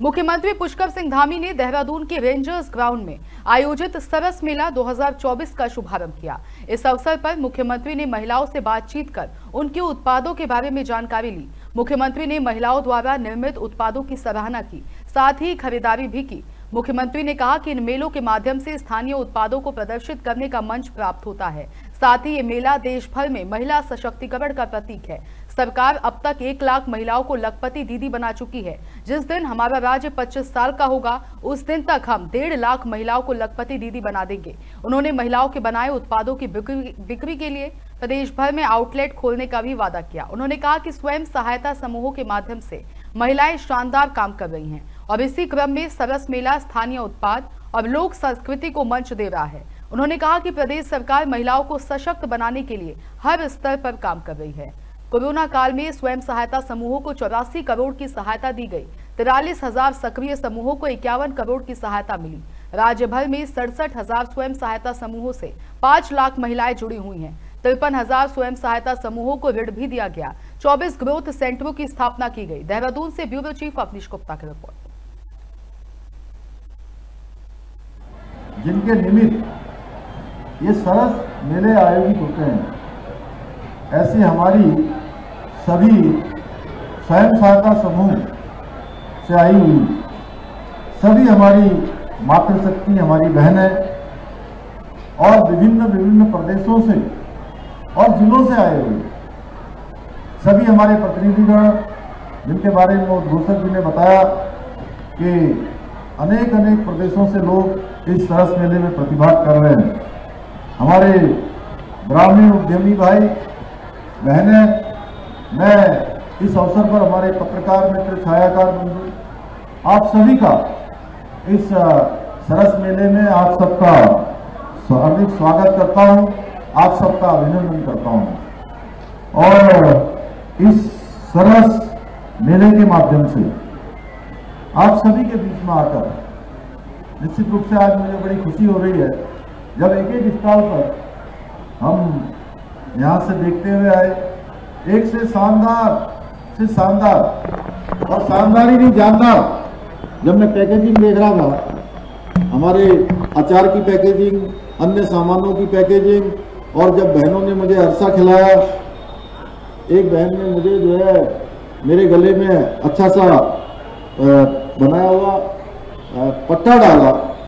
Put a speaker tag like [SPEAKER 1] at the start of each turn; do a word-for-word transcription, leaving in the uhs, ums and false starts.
[SPEAKER 1] मुख्यमंत्री पुष्कर सिंह धामी ने देहरादून के रेंजर्स ग्राउंड में आयोजित सरस मेला दो हज़ार चौबीस का शुभारंभ किया। इस अवसर पर मुख्यमंत्री ने महिलाओं से बातचीत कर उनके उत्पादों के बारे में जानकारी ली। मुख्यमंत्री ने महिलाओं द्वारा निर्मित उत्पादों की सराहना की, साथ ही खरीदारी भी की। मुख्यमंत्री ने कहा कि इन मेलों के माध्यम से स्थानीय उत्पादों को प्रदर्शित करने का मंच प्राप्त होता है। साथ ही ये मेला देश भर में महिला सशक्तिकरण का प्रतीक है। सरकार अब तक एक लाख महिलाओं को लखपति दीदी बना चुकी है। जिस दिन हमारा राज्य पच्चीस साल का होगा, उस दिन तक हम डेढ़ लाख महिलाओं को लखपति दीदी बना देंगे। उन्होंने महिलाओं के बनाए उत्पादों की बिक्री, बिक्री के लिए प्रदेश भर में आउटलेट खोलने का भी वादा किया। उन्होंने कहा कि स्वयं सहायता समूहों के माध्यम से महिलाएं शानदार काम कर रही हैं और इसी क्रम में सरस मेला स्थानीय उत्पाद और लोक संस्कृति को मंच दे रहा है। उन्होंने कहा कि प्रदेश सरकार महिलाओं को सशक्त बनाने के लिए हर स्तर पर काम कर रही है। कोरोना काल में स्वयं सहायता समूहों को चौरासी करोड़ की सहायता दी गई। तिरालीस हजार सक्रिय समूहों को इक्यावन करोड़ की सहायता मिली। राज्य भर में सड़सठ हजार स्वयं सहायता समूहों से पांच लाख महिलाएं जुड़ी हुई हैं। तिरपन हजार स्वयं सहायता समूहों को ऋण भी दिया गया। चौबीस ग्रोथ सेंटरों की स्थापना की गई। देहरादून से ब्यूरो चीफ अवनीश गुप्ता की रिपोर्ट।
[SPEAKER 2] जिनके निमित्त ये सरस मेले आयोजित होते हैं, ऐसी हमारी सभी स्वयं सहायता समूह से आई हुई सभी हमारी मातृशक्ति, हमारी बहनें और विभिन्न विभिन्न प्रदेशों से और जिलों से आए हुए सभी हमारे प्रतिनिधिगण, जिनके बारे में उद्घोषक जी ने बताया कि अनेक अनेक प्रदेशों से लोग इस सरस मेले में प्रतिभाग कर रहे हैं। हमारे ग्रामीण उद्यमी भाई बहनें, मैं इस अवसर पर हमारे पत्रकार मित्र, छायाकार बंधु, आप सभी का इस सरस मेले में आप सबका हार्दिक स्वागत करता हूं, आप सबका अभिनंदन करता हूं। और इस सरस मेले के माध्यम से आप सभी के बीच में आकर निश्चित रूप से आज मुझे बड़ी खुशी हो रही है, जब एक एक स्टॉल पर हम यहाँ से देखते हुए आए, एक से शानदार से शानदार और शानदार ही नहीं जानदार। जब मैं पैकेजिंग देख रहा था, हमारे अचार की पैकेजिंग, अन्य सामानों की पैकेजिंग, और जब बहनों ने मुझे अरसा खिलाया, एक बहन ने मुझे जो है मेरे गले में अच्छा सा बनाया हुआ पट्टा डाला,